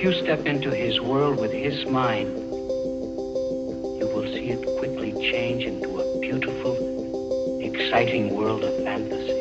If you step into his world with his mind, you will see it quickly change into a beautiful, exciting world of fantasy.